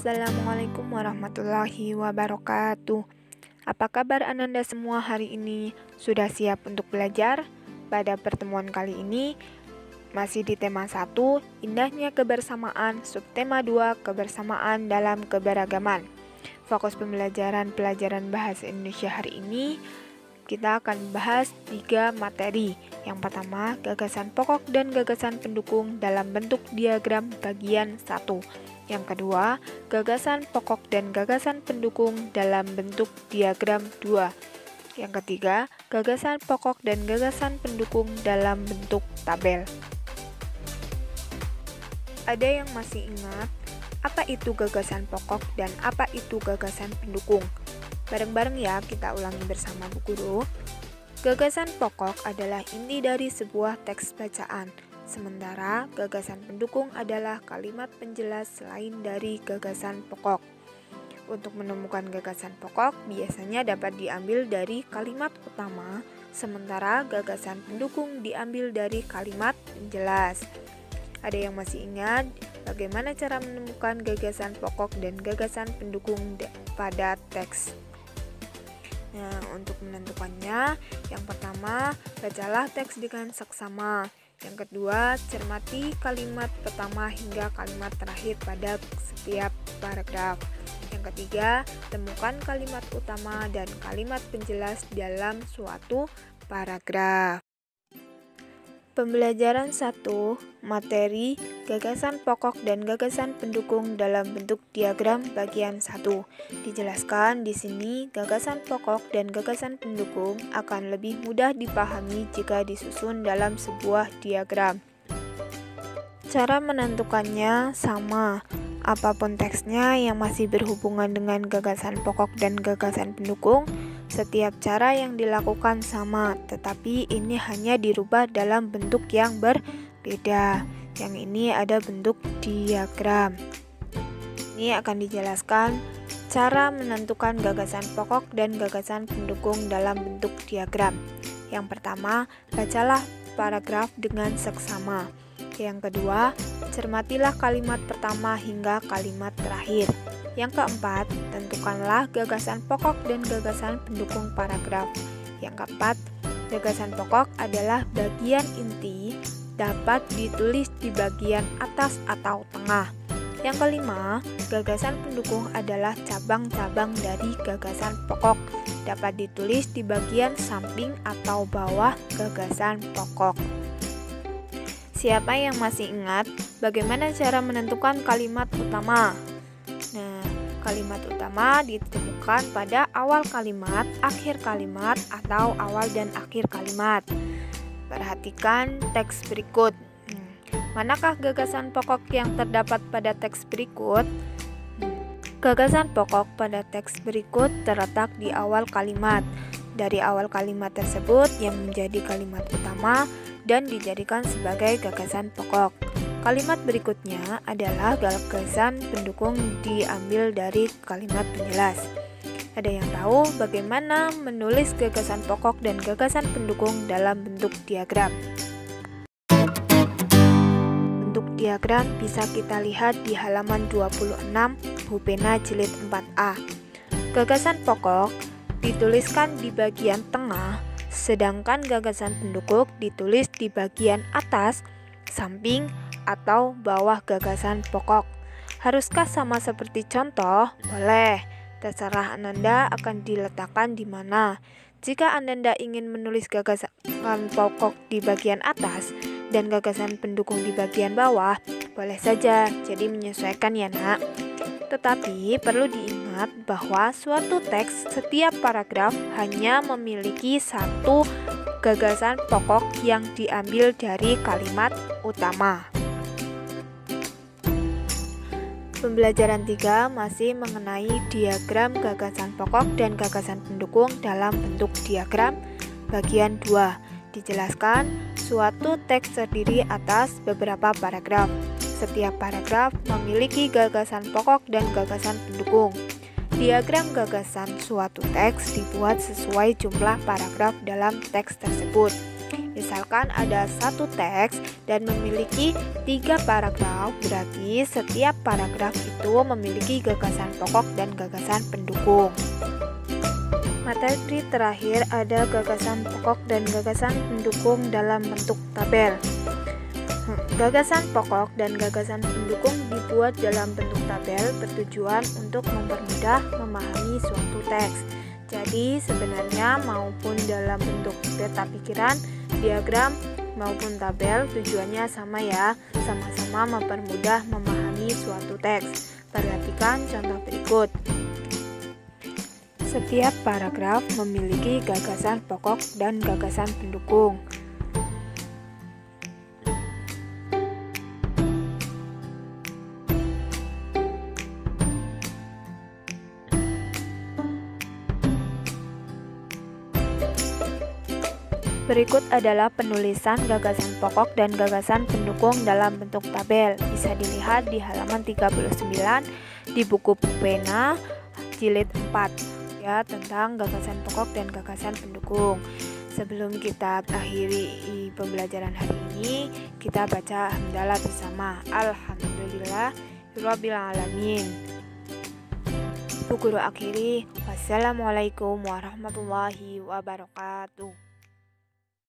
Assalamualaikum warahmatullahi wabarakatuh. Apa kabar Ananda semua hari ini? Sudah siap untuk belajar? Pada pertemuan kali ini masih di tema 1, indahnya kebersamaan, subtema 2, kebersamaan dalam keberagaman. Fokus pembelajaran pelajaran bahasa Indonesia hari ini kita akan membahas 3 materi. Yang pertama, gagasan pokok dan gagasan pendukung dalam bentuk diagram bagian 1. Yang kedua, gagasan pokok dan gagasan pendukung dalam bentuk diagram 2. Yang ketiga, gagasan pokok dan gagasan pendukung dalam bentuk tabel. Ada yang masih ingat apa itu gagasan pokok dan apa itu gagasan pendukung? Bareng-bareng ya kita ulangi bersama Bu Guru. Gagasan pokok adalah inti dari sebuah teks bacaan. Sementara gagasan pendukung adalah kalimat penjelas selain dari gagasan pokok. Untuk menemukan gagasan pokok biasanya dapat diambil dari kalimat utama, sementara gagasan pendukung diambil dari kalimat penjelas. Ada yang masih ingat bagaimana cara menemukan gagasan pokok dan gagasan pendukung pada teks? Nah, untuk menentukannya, yang pertama, bacalah teks dengan seksama. Yang kedua, cermati kalimat pertama hingga kalimat terakhir pada setiap paragraf. Yang ketiga, temukan kalimat utama dan kalimat penjelas dalam suatu paragraf. Pembelajaran 1, materi, gagasan pokok dan gagasan pendukung dalam bentuk diagram bagian 1. Dijelaskan di sini gagasan pokok dan gagasan pendukung akan lebih mudah dipahami jika disusun dalam sebuah diagram. Cara menentukannya sama. Apapun teksnya yang masih berhubungan dengan gagasan pokok dan gagasan pendukung, setiap cara yang dilakukan sama, tetapi ini hanya dirubah dalam bentuk yang berbeda. Yang ini ada bentuk diagram. Ini akan dijelaskan cara menentukan gagasan pokok dan gagasan pendukung dalam bentuk diagram. Yang pertama, bacalah paragraf dengan seksama. Yang kedua, cermatilah kalimat pertama hingga kalimat terakhir. Yang keempat, tentukanlah gagasan pokok dan gagasan pendukung paragraf. Yang keempat, gagasan pokok adalah bagian inti, dapat ditulis di bagian atas atau tengah. Yang kelima, gagasan pendukung adalah cabang-cabang dari gagasan pokok, dapat ditulis di bagian samping atau bawah gagasan pokok. Siapa yang masih ingat bagaimana cara menentukan kalimat utama? Nah, kalimat utama ditemukan pada awal kalimat, akhir kalimat, atau awal dan akhir kalimat. Perhatikan teks berikut. Manakah gagasan pokok yang terdapat pada teks berikut? Gagasan pokok pada teks berikut terletak di awal kalimat. Dari awal kalimat tersebut yang menjadi kalimat utama dan dijadikan sebagai gagasan pokok. Kalimat berikutnya adalah gagasan pendukung diambil dari kalimat penjelas. Ada yang tahu bagaimana menulis gagasan pokok dan gagasan pendukung dalam bentuk diagram? Bentuk diagram bisa kita lihat di halaman 26 buku pena jilid 4A. Gagasan pokok dituliskan di bagian tengah, sedangkan gagasan pendukung ditulis di bagian atas, samping, atau bawah gagasan pokok. Haruskah sama seperti contoh? Boleh, terserah Ananda akan diletakkan di mana. Jika Ananda ingin menulis gagasan pokok di bagian atas dan gagasan pendukung di bagian bawah, boleh saja, jadi menyesuaikan ya nak. Tetapi perlu diingat bahwa suatu teks setiap paragraf hanya memiliki satu gagasan pokok yang diambil dari kalimat utama. Pembelajaran 3 masih mengenai diagram gagasan pokok dan gagasan pendukung dalam bentuk diagram bagian 2. Dijelaskan, suatu teks terdiri atas beberapa paragraf. Setiap paragraf memiliki gagasan pokok dan gagasan pendukung. Diagram gagasan suatu teks dibuat sesuai jumlah paragraf dalam teks tersebut. Misalkan ada satu teks dan memiliki 3 paragraf, berarti setiap paragraf itu memiliki gagasan pokok dan gagasan pendukung. Materi terakhir ada gagasan pokok dan gagasan pendukung dalam bentuk tabel. Gagasan pokok dan gagasan pendukung dibuat dalam bentuk tabel bertujuan untuk mempermudah memahami suatu teks. Jadi sebenarnya maupun dalam bentuk peta pikiran, diagram, maupun tabel tujuannya sama ya, sama-sama mempermudah memahami suatu teks. Perhatikan contoh berikut. Setiap paragraf memiliki gagasan pokok dan gagasan pendukung. Berikut adalah penulisan gagasan pokok dan gagasan pendukung dalam bentuk tabel. Bisa dilihat di halaman 39 di buku pena jilid 4 ya, tentang gagasan pokok dan gagasan pendukung. Sebelum kita akhiri pembelajaran hari ini, kita baca hamdalah bersama. Alhamdulillahirabbil alamin. Bu Guru akhiri, wassalamualaikum warahmatullahi wabarakatuh.